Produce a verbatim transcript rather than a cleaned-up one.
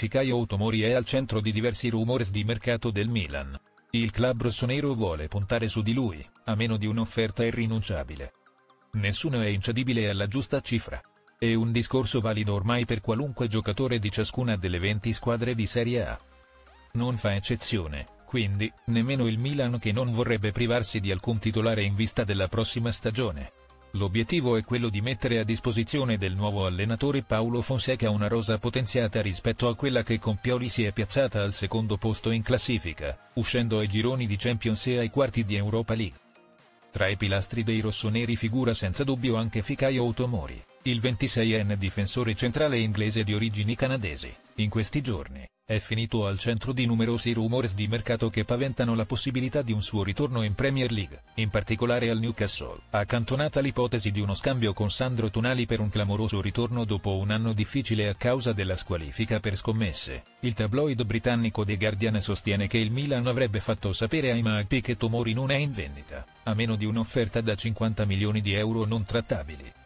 Fikayo Tomori è al centro di diversi rumors di mercato del Milan. Il club rossonero vuole puntare su di lui, a meno di un'offerta irrinunciabile. Nessuno è incedibile alla giusta cifra. È un discorso valido ormai per qualunque giocatore di ciascuna delle venti squadre di Serie A. Non fa eccezione, quindi, nemmeno il Milan, che non vorrebbe privarsi di alcun titolare in vista della prossima stagione. L'obiettivo è quello di mettere a disposizione del nuovo allenatore Paulo Fonseca una rosa potenziata rispetto a quella che con Pioli si è piazzata al secondo posto in classifica, uscendo ai gironi di Champions e ai quarti di Europa League. Tra i pilastri dei rossoneri figura senza dubbio anche Fikayo Tomori, il ventiseienne difensore centrale inglese di origini canadesi. In questi giorni è finito al centro di numerosi rumors di mercato che paventano la possibilità di un suo ritorno in Premier League, in particolare al Newcastle. Accantonata l'ipotesi di uno scambio con Sandro Tonali per un clamoroso ritorno dopo un anno difficile a causa della squalifica per scommesse, il tabloid britannico The Guardian sostiene che il Milan avrebbe fatto sapere ai Magpie che Tomori non è in vendita, a meno di un'offerta da cinquanta milioni di euro non trattabili.